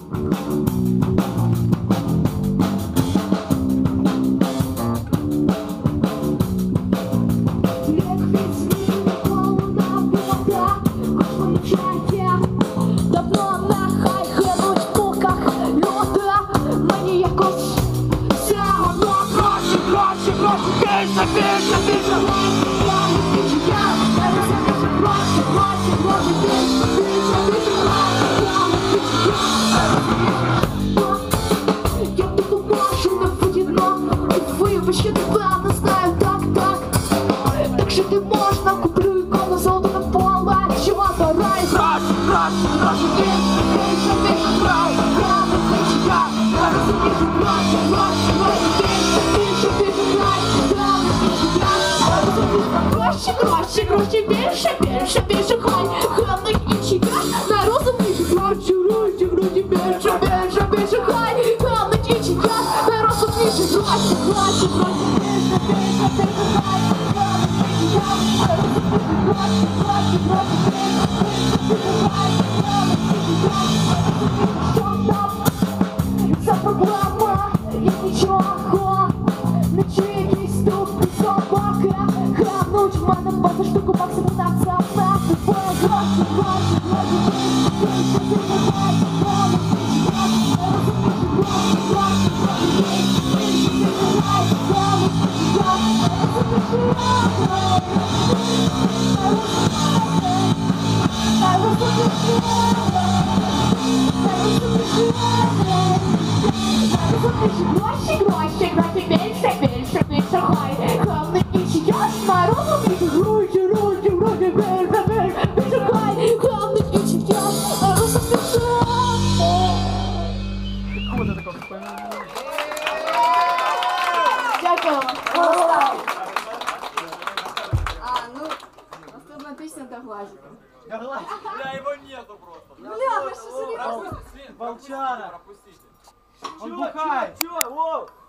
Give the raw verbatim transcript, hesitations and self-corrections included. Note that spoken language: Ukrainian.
Ще тебе не знаю, так, так. Якщо ти можна, куплю ікону золото на поле. Чого барай? Гроші, гроші, гроші, більше, більше, більше, гроші. Я не хочу, я, я розумію, гроші, гроші, гроші, більше, більше, більше, гроші. Я не хочу, я, я розумію, гроші, гроші, гроші, більше, більше, більше, хай, хай, інші, я не розумію, гроші, гроші, гроші, більше, більше, більше, хай, хай, інші, я не розумію, гроші, гроші, гроші. Це проблема, я нічого не чую, якісь тупі собаки грануть в мене багато штуку, максимум на це вмерти. Твоє гроші, гроші, гроші, більше, більше, гроші, гроші, гроші, гроші, гроші, більше, більше, більше, хай, хай, інші, ясно, розуміти, гроші, гроші, гроші, більше, більше, більше, хай, хай, інші, ясно, розуміти. Дякую. А, ну, наступна пісня до глазика. Бля, его нету просто. Бля, ви що серйозно? Волчара. Он бухает. Чё, чё? Воу.